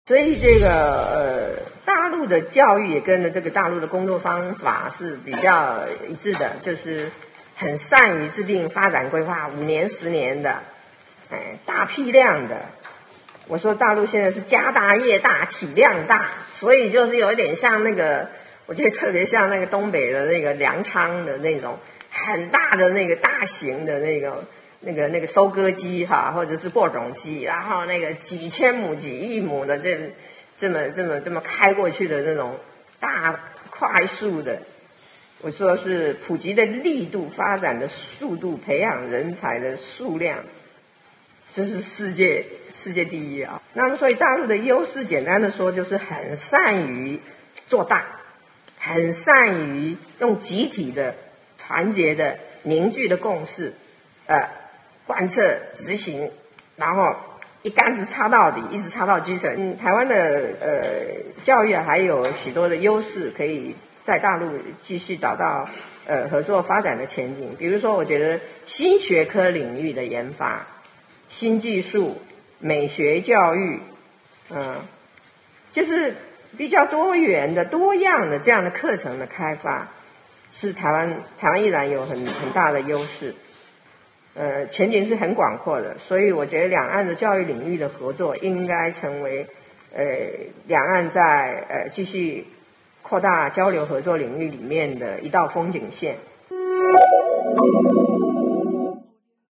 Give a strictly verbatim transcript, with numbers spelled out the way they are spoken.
所以这个呃，大陆的教育也跟着这个大陆的工作方法是比较一致的，就是很善于制定发展规划，五年、十年的，哎，大批量的。我说大陆现在是家大业大，体量大，所以就是有一点像那个，我觉得特别像那个东北的那个粮仓的那种很大的那个大型的那个。那个那个收割机哈，或者是播种机，然后那个几千亩、几亿亩的这这么这么这么开过去的那种大快速的，我说是普及的力度、发展的速度、培养人才的数量，这是世界世界第一啊。那么所以大陆的优势，简单的说就是很善于做大，很善于用集体的、团结的、凝聚的共识，呃。贯彻执行，然后一竿子插到底，一直插到基层。嗯，台湾的呃教育还有许多的优势，可以在大陆继续找到呃合作发展的前景。比如说，我觉得新学科领域的研发、新技术、美学教育，嗯、呃，就是比较多元的、多样的这样的课程的开发，是台湾台湾依然有很很大的优势。呃，前景是很广阔的，所以我觉得两岸的教育领域的合作应该成为呃两岸在呃继续扩大交流合作领域里面的一道风景线。